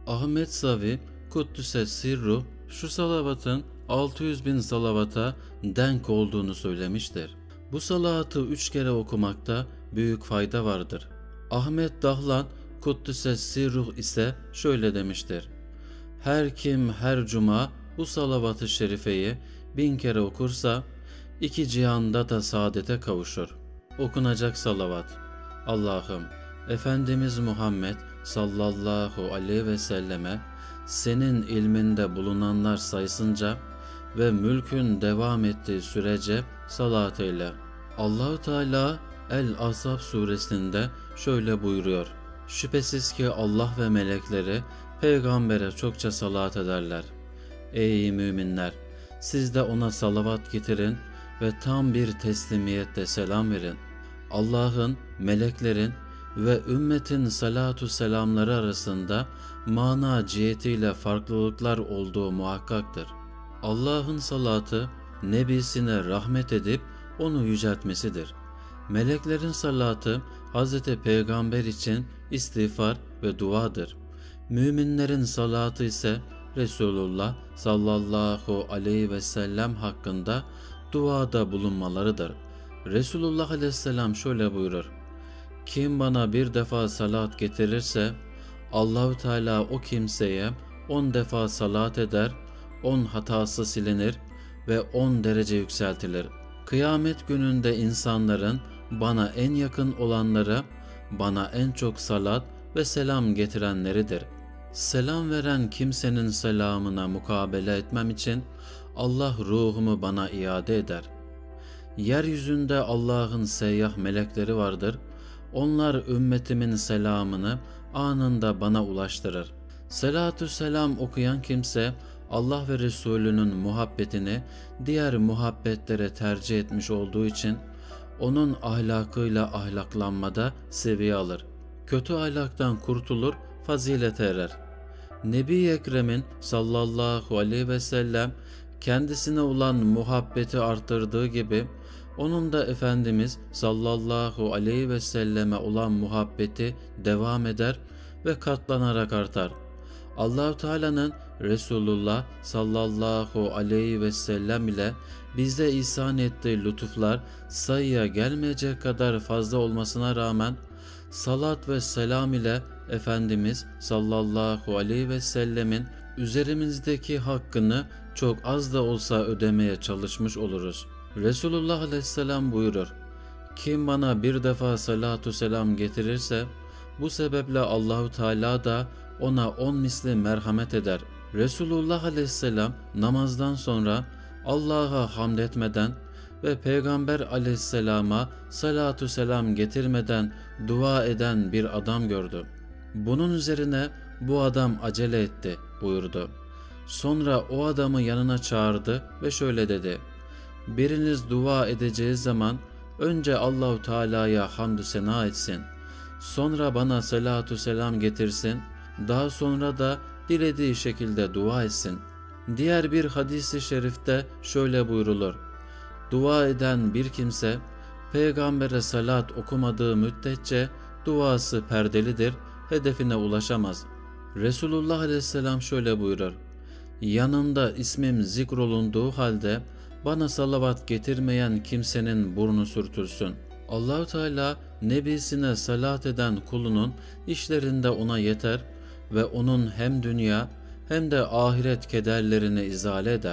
Ahmet Savi Kuddüse Sirruh şu salavatın 600.000 salavata denk olduğunu söylemiştir. Bu salavatı 3 kere okumakta büyük fayda vardır. Ahmet Dahlan Kuddüse Sirruh ise şöyle demiştir: her kim her cuma bu salavat-ı şerifeyi 1000 kere okursa 2 cihanda da saadete kavuşur. Okunacak salavat: Allah'ım, Efendimiz Muhammed sallallahu aleyhi ve selleme senin ilminde bulunanlar sayısınca ve mülkün devam ettiği sürece salat eyle. Allahu Teala El-Ahzab suresinde şöyle buyuruyor: şüphesiz ki Allah ve melekleri peygambere çokça salat ederler. Ey müminler! Siz de ona salavat getirin ve tam bir teslimiyetle selam verin. Allah'ın, meleklerin ve ümmetin salatu selamları arasında mana cihetiyle farklılıklar olduğu muhakkaktır. Allah'ın salatı, Nebisine rahmet edip onu yüceltmesidir. Meleklerin salatı, Hz. Peygamber için istiğfar ve duadır. Müminlerin salatı ise Resulullah sallallahu aleyhi ve sellem hakkında duada bulunmalarıdır. Resulullah aleyhisselam şöyle buyurur: kim bana bir defa salat getirirse Allahu Teala o kimseye 10 defa salat eder, 10 hatası silinir ve 10 derece yükseltilir. Kıyamet gününde insanların bana en yakın olanları, bana en çok salat ve selam getirenleridir. Selam veren kimsenin selamına mukabele etmem için Allah ruhumu bana iade eder. Yeryüzünde Allah'ın seyyah melekleri vardır. Onlar ümmetimin selamını anında bana ulaştırır. Selatü selam okuyan kimse Allah ve Resulünün muhabbetini diğer muhabbetlere tercih etmiş olduğu için onun ahlakıyla ahlaklanmada seviye alır. Kötü ahlaktan kurtulur, fazilete erer. Nebi Ekrem'in sallallahu aleyhi ve sellem kendisine olan muhabbeti arttırdığı gibi onun da Efendimiz sallallahu aleyhi ve selleme olan muhabbeti devam eder ve katlanarak artar. Allah-u Teala'nın Resulullah sallallahu aleyhi ve sellem ile bize ihsan ettiği lütuflar sayıya gelmeyecek kadar fazla olmasına rağmen salat ve selam ile Efendimiz sallallahu aleyhi ve sellemin üzerimizdeki hakkını çok az da olsa ödemeye çalışmış oluruz. Resulullah aleyhisselam buyurur: kim bana bir defa salatu selam getirirse bu sebeple Allahu Teala da ona 10 misli merhamet eder. Resulullah aleyhisselam namazdan sonra Allah'a hamd etmeden ve Peygamber aleyhisselama salatu selam getirmeden dua eden bir adam gördü. Bunun üzerine bu adam acele etti buyurdu. Sonra o adamı yanına çağırdı ve şöyle dedi: biriniz dua edeceği zaman önce Allahu Teala'ya hamdü sena etsin. Sonra bana salatu selam getirsin. Daha sonra da dilediği şekilde dua etsin. Diğer bir hadis-i şerifte şöyle buyrulur: dua eden bir kimse peygambere salat okumadığı müddetçe duası perdelidir, hedefine ulaşamaz. Resulullah aleyhisselam şöyle buyurur: yanında ismim zikrolunduğu halde bana salavat getirmeyen kimsenin burnu sürtülsün. Allah-u Teala nebisine salat eden kulunun işlerinde ona yeter ve onun hem dünya hem de ahiret kederlerini izale eder.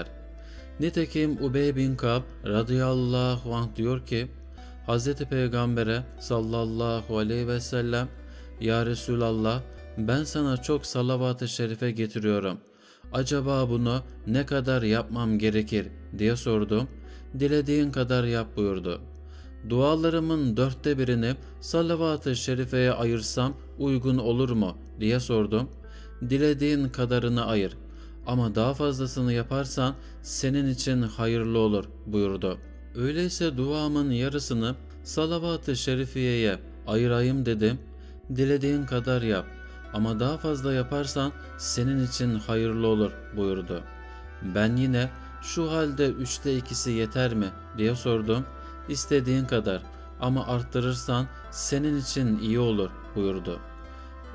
Nitekim Ubey bin Kab radıyallahu anh diyor ki, Hz. Peygamber'e sallallahu aleyhi ve sellem, ya Resulallah, ben sana çok salavat-ı şerife getiriyorum. Acaba bunu ne kadar yapmam gerekir diye sordum. Dilediğin kadar yap buyurdu. Dualarımın 1/4'ini salavat-ı şerifeye ayırsam uygun olur mu diye sordum. Dilediğin kadarını ayır ama daha fazlasını yaparsan senin için hayırlı olur buyurdu. Öyleyse duamın yarısını salavat-ı şerifiyeye ayırayım dedim. Dilediğin kadar yap ama daha fazla yaparsan senin için hayırlı olur buyurdu. Ben yine şu halde 2/3 yeter mi diye sordum. İstediğin kadar ama arttırırsan senin için iyi olur buyurdu.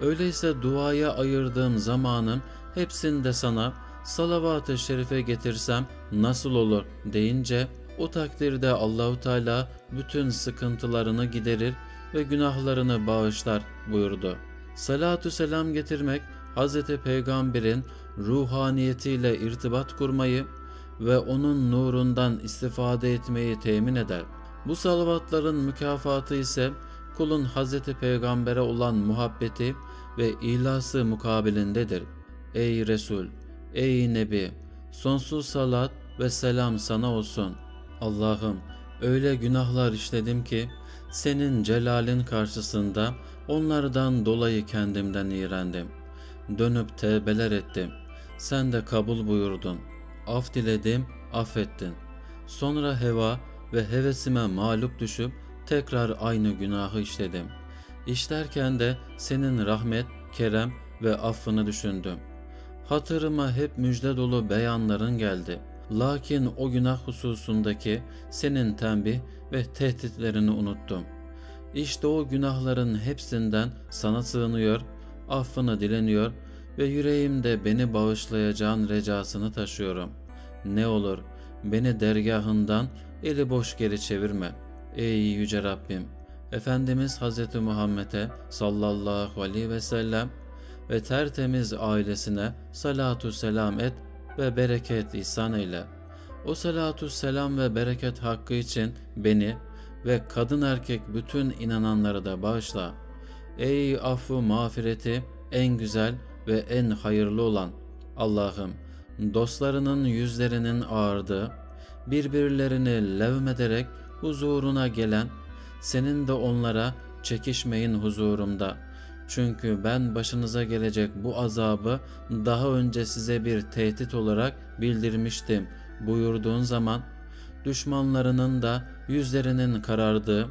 Öyleyse duaya ayırdığım zamanın hepsinde sana salavat-ı şerife getirsem nasıl olur deyince, o takdirde Allahu Teala bütün sıkıntılarını giderir ve günahlarını bağışlar buyurdu. Salatü selam getirmek Hz. Peygamber'in ruhaniyetiyle irtibat kurmayı ve onun nurundan istifade etmeyi temin eder. Bu salavatların mükafatı ise kulun Hz. Peygamber'e olan muhabbeti ve ihlası mukabilindedir. Ey Resul, ey Nebi, sonsuz salat ve selam sana olsun. Allah'ım, öyle günahlar işledim ki senin celalin karşısında onlardan dolayı kendimden iğrendim. Dönüp tevbeler ettim. Sen de kabul buyurdun. Af diledim, affettin. Sonra heva ve hevesime mağlup düşüp tekrar aynı günahı işledim. İşlerken de senin rahmet, kerem ve affını düşündüm. Hatırıma hep müjde dolu beyanların geldi. Lakin o günah hususundaki senin tembih ve tehditlerini unuttum. İşte o günahların hepsinden sana sığınıyor, affını dileniyor ve yüreğimde beni bağışlayacağın recasını taşıyorum. Ne olur beni dergahından eli boş geri çevirme. Ey yüce Rabbim, Efendimiz Hz. Muhammed'e sallallahu aleyhi ve sellem ve tertemiz ailesine salatu selam et ve bereket ihsan eyle. O salatu selam ve bereket hakkı için beni ve kadın erkek bütün inananları da bağışla. Ey affı mağfireti en güzel ve en hayırlı olan Allah'ım, dostlarının yüzlerinin ağardığı, birbirlerini levmederek huzuruna gelen, senin de onlara çekişmeyin huzurumda. Çünkü ben başınıza gelecek bu azabı daha önce size bir tehdit olarak bildirmiştim buyurduğun zaman, düşmanlarının da yüzlerinin karardığı,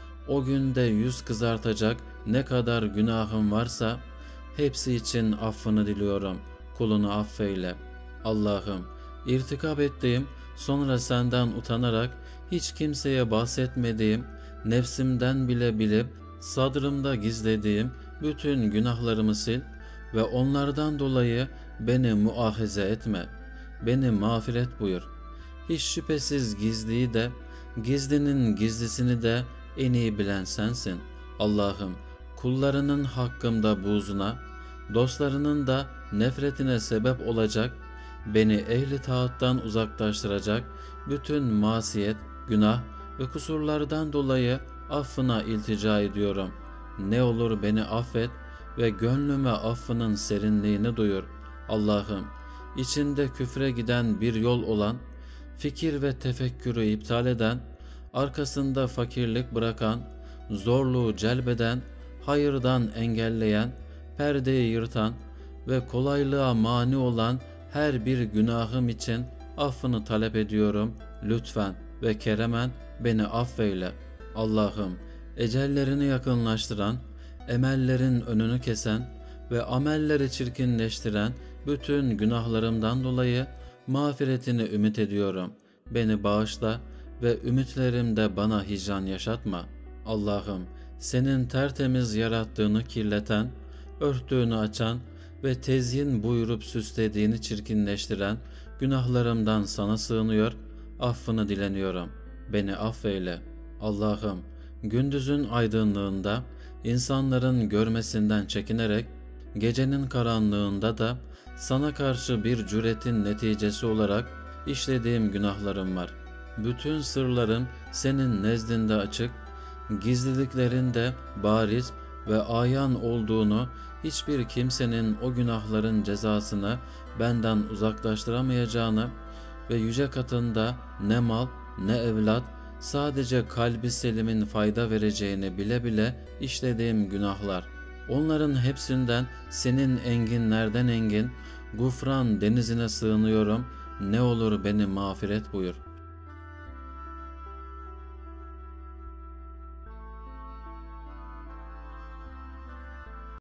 o günde yüz kızartacak ne kadar günahım varsa hepsi için affını diliyorum. Kulunu affeyle. Allah'ım, irtikap ettiğim, sonra senden utanarak hiç kimseye bahsetmediğim, nefsimden bile bilip sadrımda gizlediğim bütün günahlarımı sil ve onlardan dolayı beni muahize etme. Beni mağfiret buyur. Hiç şüphesiz gizliyi de, gizlinin gizlisini de en iyi bilen sensin. Allah'ım, kullarının hakkımda buğzuna, dostlarının da nefretine sebep olacak, beni ehli taattan uzaklaştıracak bütün masiyet, günah ve kusurlardan dolayı affına iltica ediyorum. Ne olur beni affet ve gönlüme affının serinliğini duyur. Allah'ım, içinde küfre giden bir yol olan, fikir ve tefekkürü iptal eden, arkasında fakirlik bırakan, zorluğu celbeden, hayırdan engelleyen, perdeyi yırtan ve kolaylığa mani olan her bir günahım için affını talep ediyorum. Lütfen ve keremen beni affeyle. Allah'ım, ecellerini yakınlaştıran, emellerin önünü kesen ve amelleri çirkinleştiren bütün günahlarımdan dolayı mağfiretini ümit ediyorum. Beni bağışla ve ümitlerimde bana hicran yaşatma. Allah'ım, senin tertemiz yarattığını kirleten, örttüğünü açan ve tezyin buyurup süslediğini çirkinleştiren günahlarımdan sana sığınıyor, affını dileniyorum. Beni affeyle. Allah'ım, gündüzün aydınlığında insanların görmesinden çekinerek, gecenin karanlığında da sana karşı bir cüretin neticesi olarak işlediğim günahlarım var. Bütün sırlarım senin nezdinde açık, gizliliklerin de bariz ve ayan olduğunu, hiçbir kimsenin o günahların cezasını benden uzaklaştıramayacağını ve yüce katında ne mal ne evlat, sadece kalbi selimin fayda vereceğini bile bile işlediğim günahlar. Onların hepsinden senin enginlerden engin, gufran denizine sığınıyorum. Ne olur beni mağfiret buyur.